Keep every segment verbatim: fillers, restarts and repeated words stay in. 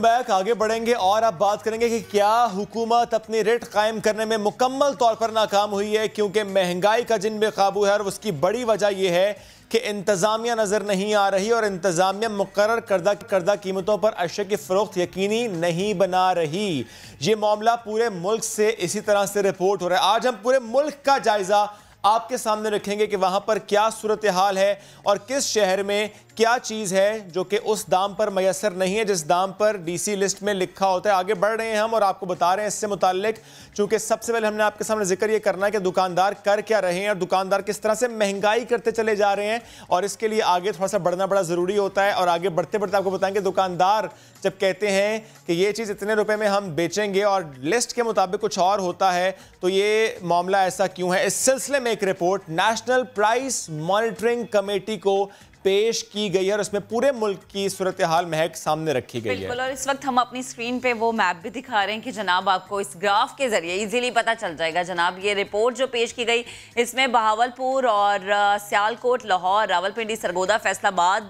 Back आगे बढ़ेंगे और अब बात करेंगे कि क्या हुकूमत अपनी रेट कायम करने में मुकम्मल तौर पर नाकाम हुई है, क्योंकि महंगाई का जिन बेकाबू है और उसकी बड़ी वजह यह है कि इंतज़ामिया नज़र नहीं आ रही और इंतज़ामिया मुकर्रर करदा करदा कीमतों पर अशया की फ़रोख्त यकीनी नहीं बना रही। ये मामला पूरे मुल्क से इसी तरह से रिपोर्ट हो रहा है। आज हम पूरे मुल्क का जायज़ा आपके सामने रखेंगे कि वहां पर क्या सूरत हाल है और किस शहर में क्या चीज़ है जो कि उस दाम पर मैसर नहीं है जिस दाम पर डीसी लिस्ट में लिखा होता है। आगे बढ़ रहे हैं हम और आपको बता रहे हैं इससे मुताल्लिक, चूंकि सबसे पहले हमने आपके सामने जिक्र ये करना है कि दुकानदार कर क्या रहे हैं और दुकानदार किस तरह से महंगाई करते चले जा रहे हैं, और इसके लिए आगे थोड़ा सा बढ़ना बड़ा ज़रूरी होता है। और आगे बढ़ते बढ़ते आपको बताएंगे दुकानदार जब कहते हैं कि ये चीज़ इतने रुपए में हम बेचेंगे और लिस्ट के मुताबिक कुछ और होता है, तो ये मामला ऐसा क्यों है। इस सिलसिले में एक report national price monitoring committee को पेश की गई है और उसमें पूरे मुल्क की सूरत हाल महक सामने रखी गई है। बिल्कुल, और इस वक्त हम अपनी स्क्रीन पे वो मैप भी दिखा रहे हैं कि जनाब आपको इस ग्राफ के जरिए इजीली पता चल जाएगा। जनाब ये रिपोर्ट जो पेश की गई इसमें बहावलपुर और सियालकोट, लाहौर, रावलपिंडी, सरगोदा, फैसलाबाद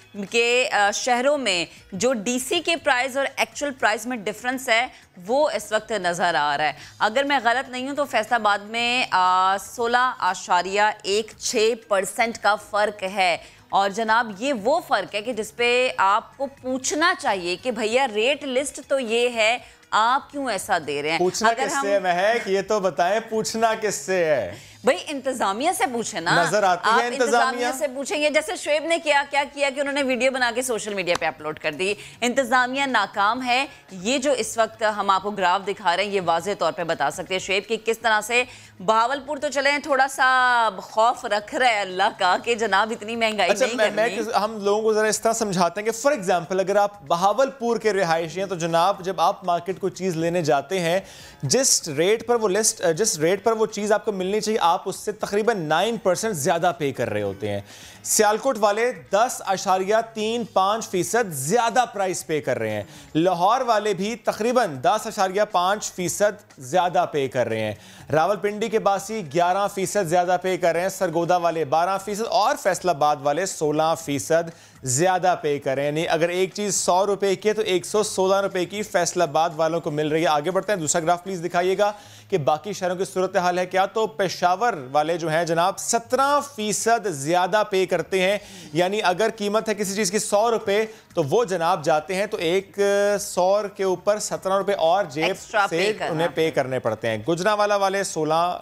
के शहरों में जो डीसी के प्राइस और एक्चुअल प्राइस में डिफरेंस है वो इस वक्त नज़र आ रहा है। अगर मैं गलत नहीं हूँ तो फैसलाबाद में सोलह आशारिया एक छः परसेंट का फ़र्क है। और जनाब ये वो फ़र्क है कि जिसपे आपको पूछना चाहिए कि भैया रेट लिस्ट तो ये है, आप क्यों ऐसा दे रहे हैं। पूछना किससे है कि ये तो बताएं, पूछना किससे है भाई? इंतजामिया से पूछे ना, नजर आती आप है इंतजामिया से पूछेंगे। जैसे शुएब ने किया क्या किया कि उन्होंने वीडियो बना के सोशल मीडिया पे अपलोड कर दी। इंतजामिया नाकाम है। ये जो इस वक्त हम आपको ग्राफ दिखा रहे हैं ये वाज़े तौर पे बता सकते हैं शुएब कि किस तरह से बहावलपुर तो चले थोड़ा सा खौफ रख रहा है अल्लाह का कि जनाब इतनी महंगाई अच्छा, नहीं मैं, करनी। मैं हम लोगों को जरा इस तरह समझाते हैं कि फॉर एग्जांपल अगर आप बहावलपुर के रिहायशी हैं तो जनाब जब आप मार्केट को चीज़ लेने जाते हैं, जिस रेट पर वो लिस्ट जिस रेट पर वो चीज़ आपको मिलनी चाहिए आप उससे तकरीबन नाइन परसेंट ज्यादा पे कर रहे होते हैं। सियालकोट वाले दस आशारिया तीन पाँच फीसद ज्यादा प्राइस पे कर रहे हैं। लाहौर वाले भी तकरीबन दस आशारिया पाँच फीसद ज्यादा पे कर रहे हैं। रावलपिंडी के बासी ग्यारह फीसद ज्यादा पे कर रहे हैं। सरगोदा वाले बारह फीसद और फैसलाबाद वाले सोलह फीसद ज्यादा पे कर रहे हैं। यानी अगर एक चीज सौ रुपए की है तो एक सौ सोलह रुपए की फैसलाबाद वालों को मिल रही है। आगे बढ़ते हैं, दूसरा ग्राफ प्लीज दिखाइएगा कि बाकी शहरों की सूरत हाल है क्या। तो पेशावर वाले जो हैं जनाब सत्रह फीसद ज्यादा पे करते हैं। यानी अगर कीमत है किसी चीज की सौ रुपए तो वो जनाब जाते हैं तो एक सौ के ऊपर सत्रह रुपए और जेब से उन्हें पे करने पड़ते हैं। गुजरांवाला वाले सोलह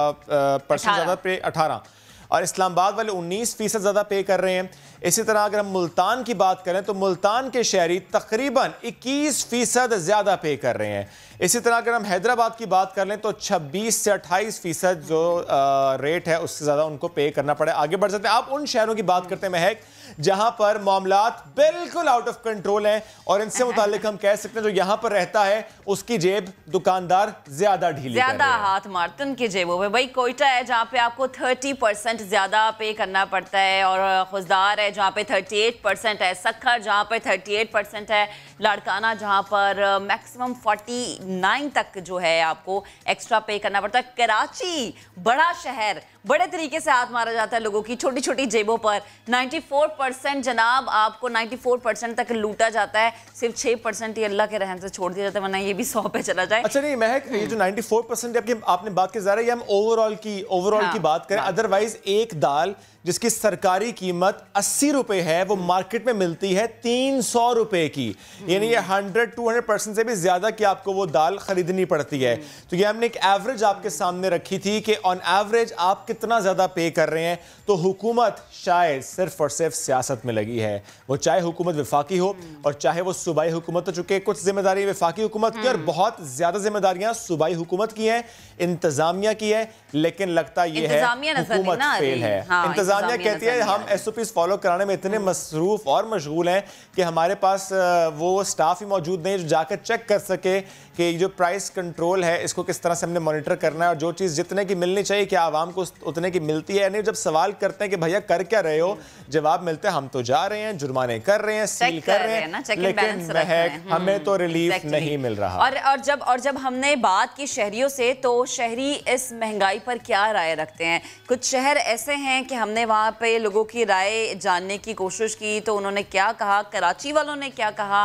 परसेंट ज्यादा पे, अठारह, और इस्लामाबाद वाले उन्नीस फीसद ज्यादा पे कर रहे हैं। इसी तरह अगर हम मुल्तान की बात करें तो मुल्तान के शहरी तकरीबन इक्कीस फीसद ज्यादा पे कर रहे हैं। इसी तरह अगर हम हैदराबाद की बात कर लें तो छब्बीस से अट्ठाईस फीसद जो आ, रेट है उससे ज्यादा उनको पे करना पड़े। आगे बढ़ सकते हैं, आप उन शहरों की बात करते हैं महक जहां पर मामलात बिल्कुल आउट ऑफ कंट्रोल हैं और इनसे मुतालिक हम कह सकते हैं जो यहां पर रहता है उसकी जेब दुकानदार ज्यादा ढीली ज्यादा हाथ मारते उनकी जेबों में। भाई कोयटा है जहां पे आपको तीस परसेंट ज्यादा पे करना पड़ता है, और खुजदार है जहां पे अड़तीस परसेंट है, सखर जहां पे अड़तीस परसेंट है, लाड़काना जहां पर मैक्सिमम उनचास तक जो है आपको एक्स्ट्रा पे करना पड़ता है। कराची बड़ा शहर, बड़े तरीके से हाथ मारा जाता है लोगों की छोटी छोटी जेबों पर। चौरानवे परसेंट जनाब आपको चौरानवे परसेंट तक लूटा जाता है, सिर्फ छह परसेंट ही अल्लाह के रहम से छोड़ दिया जाता है, वरना ये भी सौ पे चला जाए। अच्छा नहीं महक, ये जो चौरानवे परसेंट आपकी आपने बात की जा रही है, हम ओवरऑल की ओवरऑल हाँ, की बात करें। अदरवाइज एक दाल जिसकी सरकारी कीमत अस्सी रुपए है वो मार्केट में मिलती है तीन सौ रुपए की। यानी ये हंड्रेड टू हंड्रेड परसेंट से भी ज्यादा की आपको वो दाल खरीदनी पड़ती है। तो ये हमने एक एवरेज आपके सामने रखी थी कि ऑन एवरेज आप कितना ज्यादा पे कर रहे हैं। तो हुकूमत शायद सिर्फ और सिर्फ सियासत में लगी है, वो चाहे हुकूमत विफाकी हो और चाहे वो सूबाई हुकूमत हो। चुके कुछ जिम्मेदारी विफाकी हुकूमत की और बहुत ज्यादा जिम्मेदारियां सूबाई हुकूमत की है, इंतजामिया की है, लेकिन लगता यह है हुकूमत फेल है। इंतजामिया कहती है हम एसओपीज फॉलो कराने में इतने मसरूफ और मशगूल हैं कि हमारे पास वो स्टाफ ही मौजूद नहीं जो जाकर चेक कर सके कि जो प्राइस कंट्रोल है इसको किस तरह से हमने मॉनिटर करना है और जो चीज़ जितने की मिलनी चाहिए क्या आवाम को उतने की मिलती है। नहीं, जब सवाल करते हैं कि भैया कर क्या रहे हो, जवाब मिलते हैं हम तो जा रहे हैं, जुर्माने कर रहे हैं, सील कर रहे हैं, लेकिन हमें तो रिलीफ नहीं मिल रहा। और और जब और जब हमने बात की शहरियों से तो शहरी इस महंगाई पर क्या राय रखते हैं। कुछ शहर ऐसे हैं कि हमने वहाँ पे लोगों की राय जानने की कोशिश की तो उन्होंने क्या कहा, कराची वालों ने क्या कहा,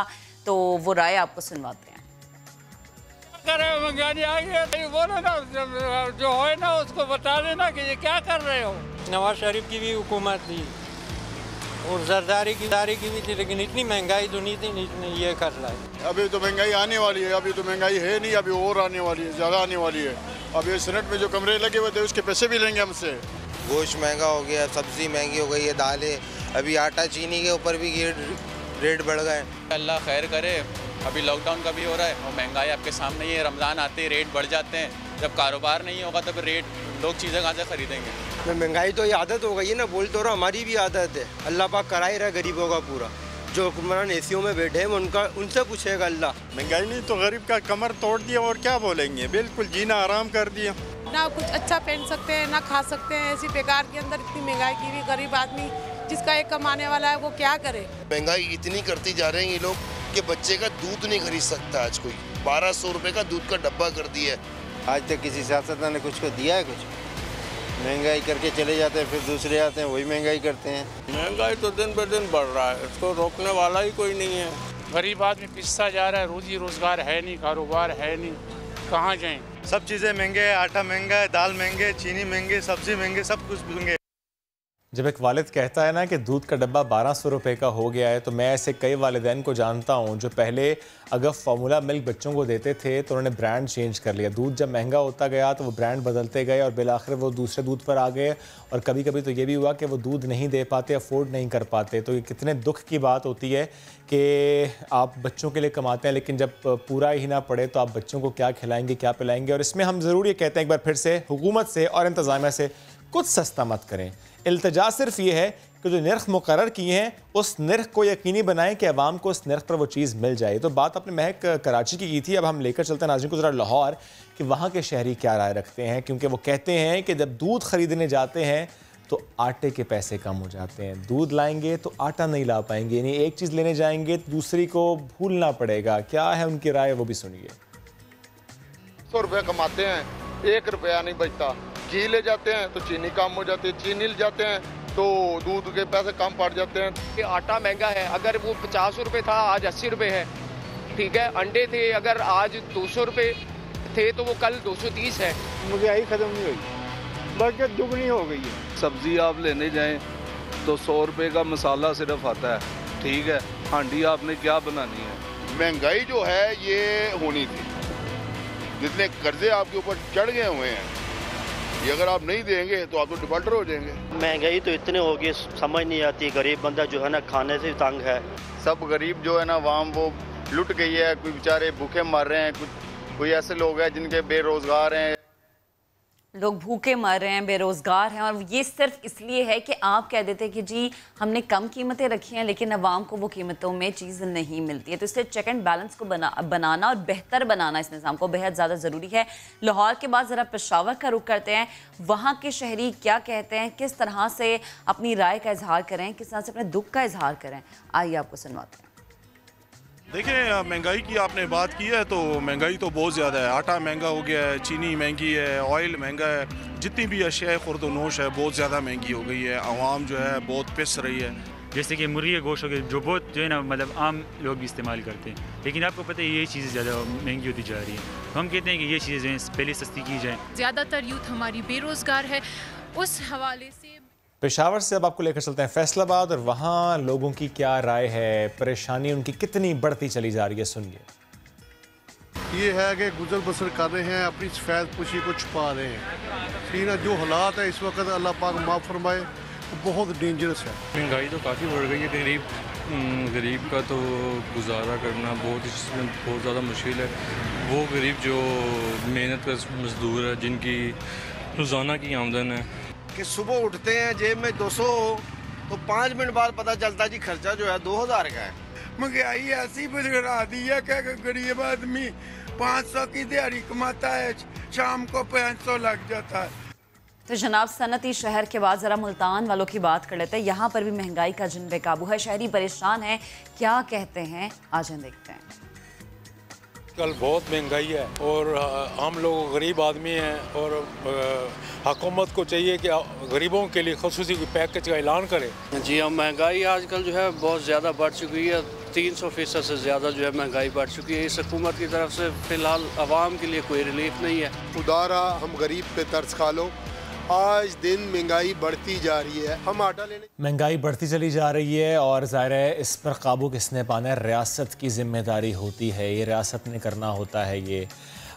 तो वो राय आपको सुनवाते हैं। करे महंगाई आ गई, वो ना जो है ना उसको बता देना कि ये क्या कर रहे हो। नवाज शरीफ की भी हुकूमत थी और जरदारी की दारी की भी थी, लेकिन इतनी महंगाई तो नहीं थी जितनी ये कर रहा है। अभी तो महंगाई आने वाली है, अभी तो महंगाई है नहीं, अभी और आने वाली है, ज़्यादा आने वाली है। अभी सेनेट में जो कमरे लगे हुए थे उसके पैसे भी लेंगे हमसे। गोश्त महंगा हो गया, सब्जी महंगी हो गई है, दालें, अभी आटा चीनी के ऊपर भी ये रेट बढ़ गए। अल्लाह खैर करे, अभी लॉकडाउन का भी हो रहा है और महंगाई आपके सामने ही है। रमज़ान आते ही रेट बढ़ जाते हैं, जब कारोबार नहीं होगा तब रेट लोग चीज़ें कहाँ से खरीदेंगे। महंगाई तो ये आदत हो गई है ना, बोल तो रहा हमारी भी आदत है। अल्लाह पाक करा ही रहा गरीबों का पूरा, जो हुक्मरान एसियों में बैठे हैं उनका उनसे पूछेगा अल्लाह। महंगाई नहीं तो गरीब का कमर तोड़ दिया और क्या बोलेंगे, बिल्कुल जीना आराम कर दिया। ना कुछ अच्छा पहन सकते हैं ना खा सकते हैं, ऐसी बेकार के अंदर इतनी महंगाई की भी गरीब आदमी जिसका एक कमाने वाला है वो क्या करे। महंगाई इतनी करती जा रहे हैं ये लोग कि बच्चे का दूध नहीं खरीद सकता। आज कोई बारह सौ रुपए का दूध का डब्बा कर दिया है। आज तक किसी सियासतदान ने कुछ को दिया है? कुछ महंगाई करके चले जाते हैं, फिर दूसरे आते हैं वही महंगाई करते हैं। महंगाई तो दिन ब दिन बढ़ रहा है, इसको रोकने वाला ही कोई नहीं है। गरीब आदमी पिसता जा रहा है, रोजी रोजगार है नहीं, कारोबार है नहीं, कहाँ जाएं। सब चीज़ें महंगे है, आटा महंगा है, दाल महंगे, चीनी महंगे, सब्जी महंगे, सब कुछ महंगे। जब एक वालिद कहता है ना कि दूध का डब्बा बारह सौ रुपये का हो गया है, तो मैं ऐसे कई वालिदैन को जानता हूँ जो पहले अगर फार्मूला मिल्क बच्चों को देते थे तो उन्होंने ब्रांड चेंज कर लिया। दूध जब महंगा होता गया तो वो ब्रांड बदलते गए और बिलाखिर वो दूसरे दूध पर आ गए। और कभी कभी तो ये भी हुआ कि वो दूध नहीं दे पाते, अफोर्ड नहीं कर पाते। तो ये कितने दुख की बात होती है कि आप बच्चों के लिए कमाते हैं लेकिन जब पूरा ही ना पड़े तो आप बच्चों को क्या खिलाएंगे, क्या पिलाएंगे। और इसमें हम ज़रूर ये कहते हैं एक बार फिर से हुकूमत से और इंतज़ामिया से कुछ सस्ता मत करें। इल्तिजा सिर्फ ये है कि जो नर्ख मुकर्रर किए हैं उस नर्ख को यकीनी बनाएं कि अवाम को उस नर्ख पर वो चीज़ मिल जाए। तो बात अपने महक कराची की की थी, अब हम लेकर चलते हैं नाज़रीन को ज़रा लाहौर कि वहाँ के शहरी क्या राय रखते हैं। क्योंकि वो कहते हैं कि जब दूध ख़रीदने जाते हैं तो आटे के पैसे कम हो जाते हैं, दूध लाएंगे तो आटा नहीं ला पाएंगे, यानी एक चीज़ लेने जाएंगे तो दूसरी को भूलना पड़ेगा। क्या है उनकी राय, वो भी सुनिए। सौ रुपया कमाते हैं, एक रुपया नहीं बचता। घी ले जाते हैं तो चीनी कम हो जाती है, चीनी ले जाते हैं तो दूध के पैसे कम पड़ जाते हैं। ये आटा महंगा है, अगर वो पचास रुपये था आज अस्सी रुपये है, ठीक है। अंडे थे अगर आज दो सौ रुपये थे तो वो कल दो सौ तीस है। महंगाई खत्म नहीं हुई, बल्कि दुगनी हो गई है। सब्जी आप लेने जाएं तो सौ रुपये का मसाला सिर्फ आता है, ठीक है। हांडी आपने क्या बनानी है। महंगाई जो है ये होनी थी, जितने कर्जे आपके ऊपर चढ़ गए हुए हैं ये अगर आप नहीं देंगे तो आप तो डिफॉल्टर हो जाएंगे। महंगाई तो इतनी होगी समझ नहीं आती, गरीब बंदा जो है ना खाने से तंग है। सब गरीब जो है ना वाम वो लुट गई है, कोई बेचारे भूखे मर रहे हैं, कुछ कोई ऐसे लोग हैं जिनके बेरोजगार हैं, लोग भूखे मर रहे हैं, बेरोजगार हैं। और ये सिर्फ इसलिए है कि आप कह देते हैं कि जी हमने कम कीमतें रखी हैं लेकिन अवाम को वो कीमतों में चीज़ नहीं मिलती है। तो इसलिए चेक एंड बैलेंस को बना बनाना और बेहतर बनाना इस निज़ाम को बेहद ज़्यादा ज़रूरी है। लाहौर के बाद ज़रा पेशावर का रुख करते हैं, वहाँ के शहरी क्या कहते हैं, किस तरह से अपनी राय का इजहार करें, किस तरह से अपने दुख का इजहार करें। आइए आपको सुनवाते हैं। देखिए, महंगाई की आपने बात की है तो महंगाई तो बहुत ज़्यादा है। आटा महंगा हो गया है, चीनी महंगी है, ऑयल महंगा है, जितनी भी अशिया खुर्दनोश है बहुत ज़्यादा महंगी हो गई है। आवाम जो है बहुत पिस रही है। जैसे कि मुर्गी का गोश्त हो गया जो बहुत जो है ना मतलब आम लोग भी इस्तेमाल करते हैं, लेकिन आपको पता है ये चीज़ें ज़्यादा महंगी होती जा रही हैं। तो हम कहते हैं कि ये चीज़ें जो हैं पहले सस्ती की जाएँ। ज़्यादातर यूथ हमारी बेरोजगार है, उस हवाले से पेशावर से अब आपको लेकर चलते हैं फैसलाबाद और वहाँ लोगों की क्या राय है, परेशानी उनकी कितनी बढ़ती चली जा रही है, सुनिए। ये है कि गुजर बसर कर रहे हैं, अपनी सफ़ेद पुशी को छुपा रहे हैं। फिर जो हालात है इस वक्त अल्लाह पाक माफ़ फरमाए, बहुत डेंजरस है। महंगाई तो काफ़ी बढ़ गई है, गरीब गरीब का तो गुजारा करना बहुत इसमें बहुत ज़्यादा मुश्किल है। वो गरीब जो मेहनत का मजदूर है, जिनकी रोज़ाना की आमदन है कि सुबह उठते हैं जेब में दो सौ तो पाँच मिनट बाद पता चलता जी खर्चा जो है दो हज़ार का है। महंगाई ऐसी बढ़ा दी है कि गरीब आदमी पाँच सौ की दिहाड़ी कमाता है, शाम को पाँच सौ लग जाता है। तो जनाब सनती शहर के बाद ज़रा मुल्तान वालों की बात कर लेते हैं। यहाँ पर भी महंगाई का जिन बेकाबू है, शहरी परेशान है, क्या कहते हैं आज हम देखते हैं। कल बहुत महंगाई है और हम लोग गरीब आदमी हैं और हुकूमत को चाहिए कि गरीबों के लिए ख़ुसूसी पैकेज का ऐलान करे। जी हम महंगाई आजकल जो है बहुत ज़्यादा बढ़ चुकी है। तीन सौ फीसद से ज़्यादा जो है महंगाई बढ़ चुकी है। इस हुकूमत की तरफ से फ़िलहाल आवाम के लिए कोई रिलीफ नहीं है। उदारा हम गरीब पे तरस खा लो, आज दिन महंगाई बढ़ती जा रही है। हम आटा लेने महंगाई बढ़ती चली जा रही है और ज़ाहिर है इस पर काबू किसने पाना है, रियासत की जिम्मेदारी होती है, ये रियासत ने करना होता है ये।